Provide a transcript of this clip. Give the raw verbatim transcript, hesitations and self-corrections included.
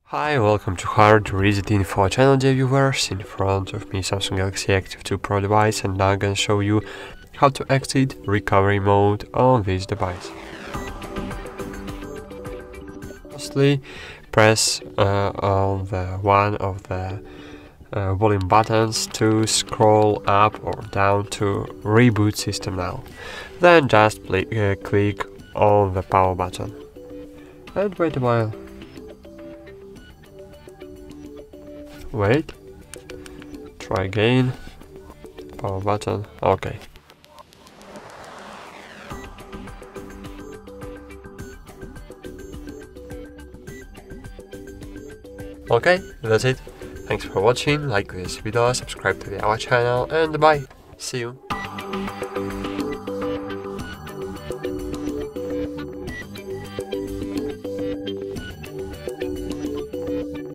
Hi, welcome to HardReset.Info channel, dear viewers. In front of me Samsung Galaxy Active two Pro device, and now I'm gonna show you how to exit recovery mode on this device. Firstly, press uh, on the one of the uh, volume buttons to scroll up or down to reboot system now. Then just uh, click on the power button and wait a while. Wait, try again, power button, okay. Okay, that's it. Thanks for watching, like this video, subscribe to our channel, and bye. See you.